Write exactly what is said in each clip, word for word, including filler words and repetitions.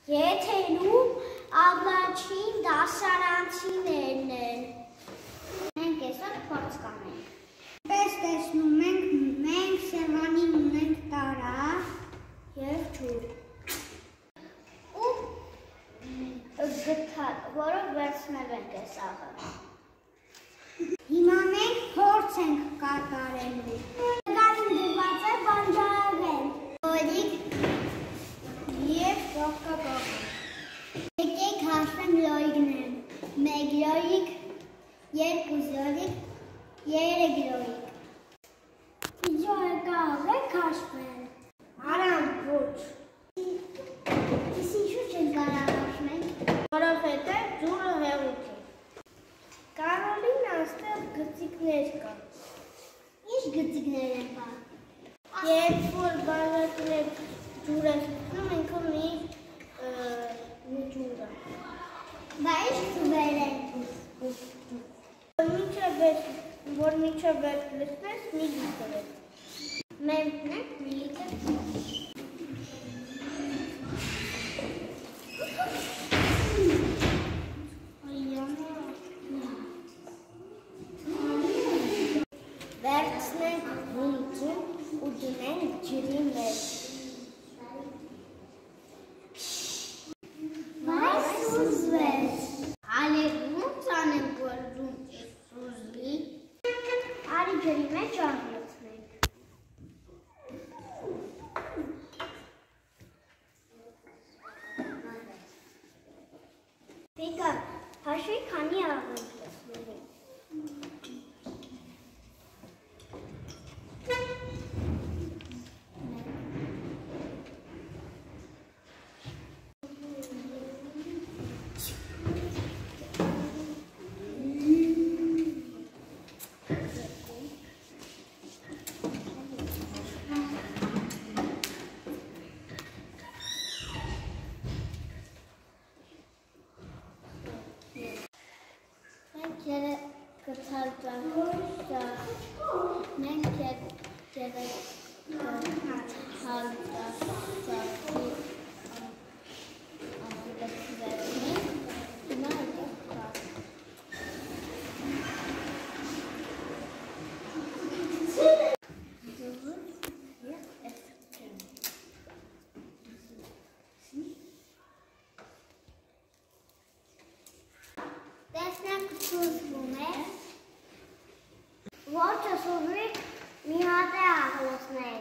Եթերում Աբլաչին դասարանցիներն են։ Մենք այսօր փորձ կանենք։ Պես տեսնում ենք, մենք Սևանին ունենք տարավ և ջուր։ Ու գթալ, որով վերցնել ենք այս աղը։ Հիմա մենք փորձ ենք կատարելու։ Գարին դրված է բանջարեղեն, օրիկ և կողկակող։ Եկեք հաշվենք լոյգներն։ Մեկ լոյգ, երկու լոյգ, երեք լոյգ։ Իջոյը կարող եք հաշվել։ Արամ ոչ։ Իսկ ինչու չեն կարող հաշվենք։ Որովհետև ջուրը հեղուկ է։ Կարոլին այստեղ գծիկներ կա։ Ինչ գծիկներ են կա։ Երբ որ բանջարեղենը ջուր է խմում, ինքը մի մի ջուր է։ Բա ինչ ջուրեր են։ Որ մինչև վերջ լցնես, մի լիտր է։ Մենք ենք մի լիտր։ Վերցնենք հունցում ու դնենք ջրի մեջ։ Վայ սուզվեց։ Ալերում ծանենք, որ դու սուզվի։ Արի ջրի մեջ աղլացնենք։ Տիկա, հաշվի քանի աղլանք լցնելու։ Գտալ ճանքոշա, մենք եղեք գտալ ճանքի ամենգծվերնի, հիմա եղեք կար։ Տեսնենք սուզվում է։ Ոչը սուզվի մի հատ է աղլացնել։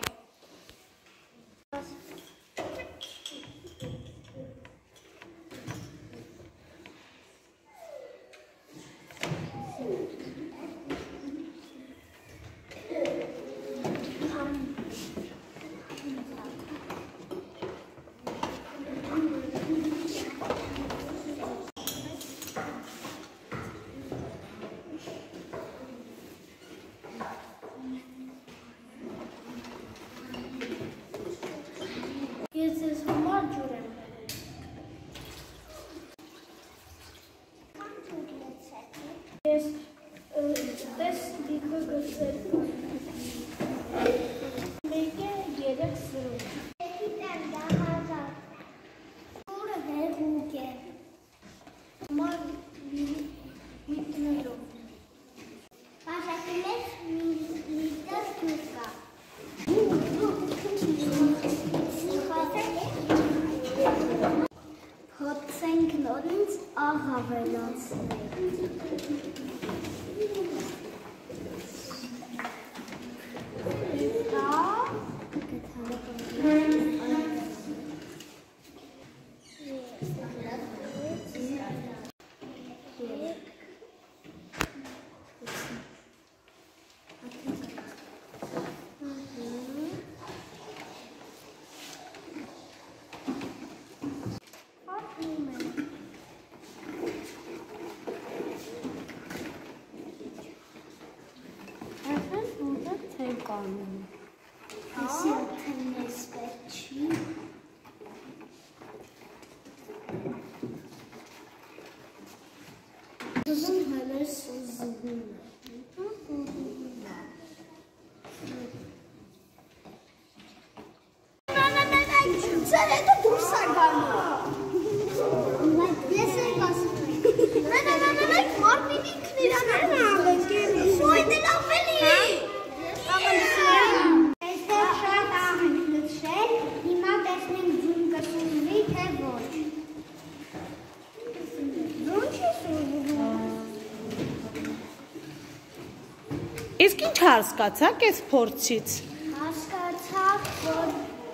Ես ես համար ջուր եմ բերել։ Կան ջուր լցեք։ Ես տես դիքը գծել։ Մեկ է երեք սրում։ Գիտեմ դա հազար։ Ջուրը հեղուկ է։ Համար լիտրերով։ Բաժակի մեջ մի լիտր ջուր կա։ Փորձենք նորից աղ ավելացնել։ Եսի ատեն ես պետքի։ Ուզում հալեր սուզվում է։ Սեր հետո դուրս է գալու։ Մարմին ինքն իրան է։ Սույդը լավելի։ Այստեղ շատ աղ ենք լցրել, հիմա տեսնենք ձուն կսուզվի, թե ոչ։ Ձուն չի սուզվում։ Իսկ ինչ հասկացաք այս փորձից։ Հասկացաք, որ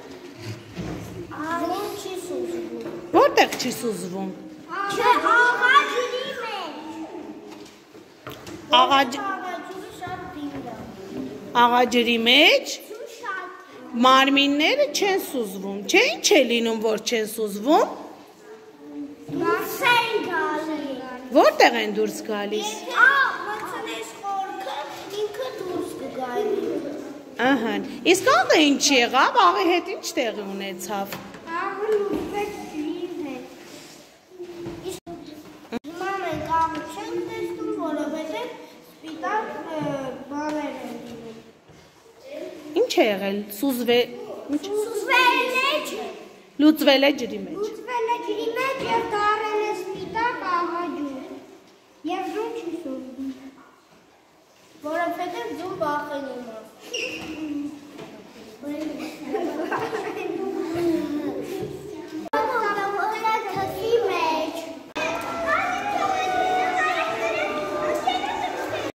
ձուն չի սուզվում։ Որտեղ չի սուզվում։ Չէ, աղաջրի մեջ։ Աղաջրի շատ դինգ է։ Աղաջրի մեջ Ձուն շատ։ մարմինները չեն սուզվում, չէ՞ ինչ է լինում, որ չեն սուզվում։ Դուրս են գալի։ Որտեղ են դուրս գալիս։ Ա, մցնես խորքը, ինքը դուրս կգալի։ Ահա։ Իսկ աղը ինչ եղավ, աղի հետ ինչ տեղի ունեցավ։ Աղը լուծվեց ջրի հետ։ Հիմա մենք աղը չենք տեսնում, որովհետև սպիտակ բաներ են լինում։ Ինչ է եղել, սուզվե, ինչ։ Սուզվել է ջրի։ Լուծվել է ջրի մեջ։ Լուծվել է ջրի մեջ և դա